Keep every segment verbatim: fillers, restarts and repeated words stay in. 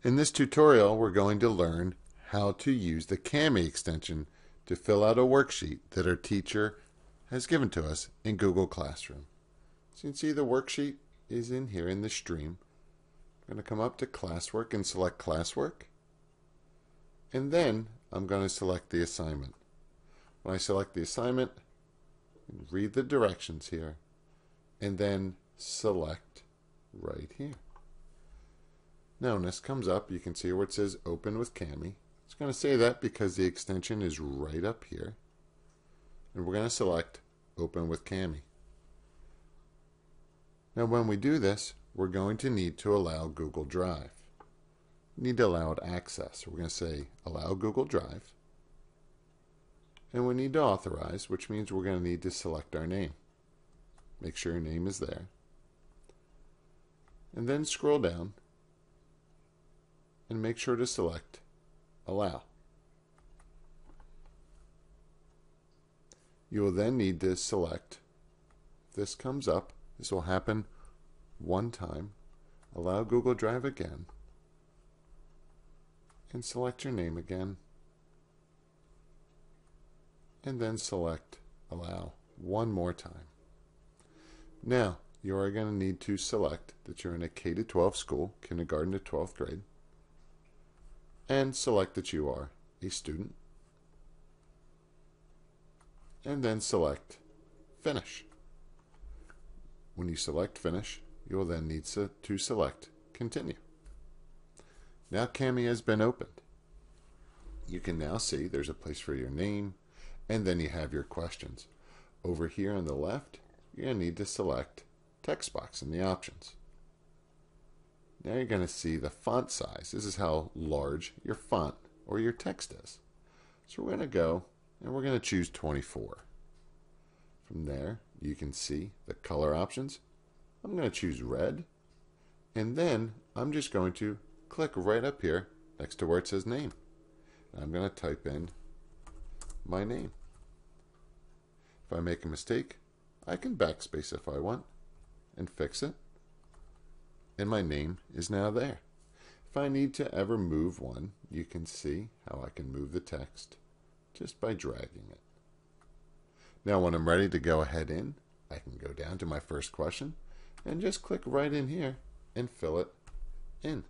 In this tutorial, we're going to learn how to use the Kami extension to fill out a worksheet that our teacher has given to us in Google Classroom. So you can see the worksheet is in here in the stream. I'm going to come up to Classwork and select Classwork. And then I'm going to select the assignment. When I select the assignment, read the directions here, and then select right here. Now when this comes up, you can see where it says Open with Kami. It's going to say that because the extension is right up here. And we're going to select Open with Kami. Now when we do this, we're going to need to allow Google Drive. We need to allow it access. So we're going to say Allow Google Drive. And we need to authorize, which means we're going to need to select our name. Make sure your name is there. And then scroll down and make sure to select Allow. You will then need to select, if this comes up, this will happen one time, allow Google Drive again, and select your name again, and then select Allow one more time. Now, you are going to need to select that you're in a K to twelve school, kindergarten to twelfth grade, and select that you are a student, and then select Finish. When you select Finish, you will then need to select Continue. Now Kami has been opened. You can now see there's a place for your name, and then you have your questions. Over here on the left, you're going to need to select text box in the options. Now you're going to see the font size. This is how large your font or your text is. So we're going to go and we're going to choose twenty-four. From there, you can see the color options. I'm going to choose red, and then I'm just going to click right up here next to where it says name. And I'm going to type in my name. If I make a mistake, I can backspace if I want and fix it. And my name is now there. If I need to ever move one, you can see how I can move the text just by dragging it. Now when I'm ready to go ahead in, I can go down to my first question and just click right in here and fill it in.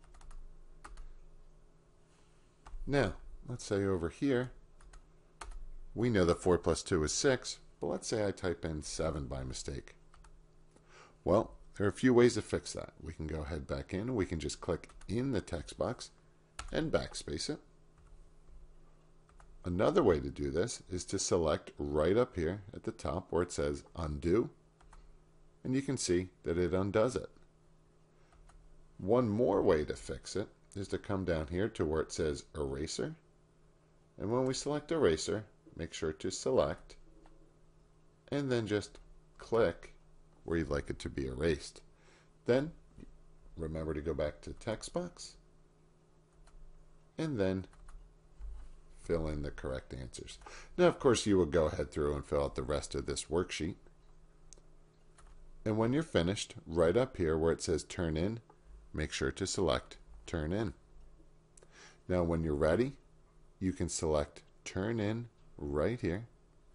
Now, let's say over here, we know that four plus two is six, but let's say I type in seven by mistake. Well, there are a few ways to fix that. We can go ahead back in, and we can just click in the text box and backspace it. Another way to do this is to select right up here at the top where it says Undo, and you can see that it undoes it. One more way to fix it is to come down here to where it says Eraser, and when we select Eraser, make sure to select and then just click where you'd like it to be erased. Then remember to go back to text box and then fill in the correct answers. Now of course you will go ahead through and fill out the rest of this worksheet. And when you're finished, right up here where it says Turn In, make sure to select Turn In. Now when you're ready, you can select Turn In right here.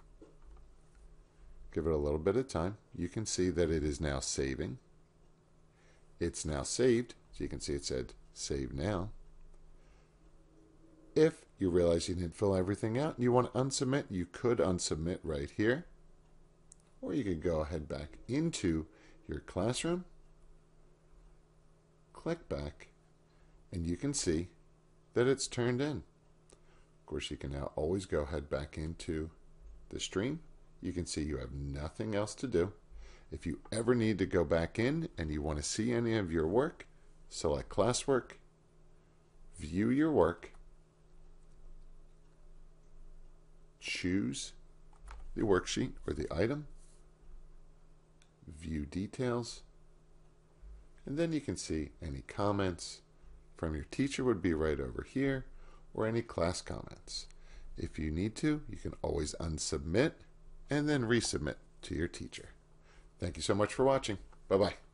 Give it a little bit of time. You can see that it is now saving. It's now saved. So you can see it said Save Now. If you realize you didn't fill everything out and you want to unsubmit, you could unsubmit right here. Or you could go ahead back into your classroom, click back, and you can see that it's turned in. Of course, you can now always go ahead back into the stream. You can see you have nothing else to do. If you ever need to go back in and you want to see any of your work, select Classwork, view your work, choose the worksheet or the item, view details, and then you can see any comments from your teacher would be right over here, or any class comments. If you need to, you can always unsubmit and then resubmit to your teacher. Thank you so much for watching. Bye-bye.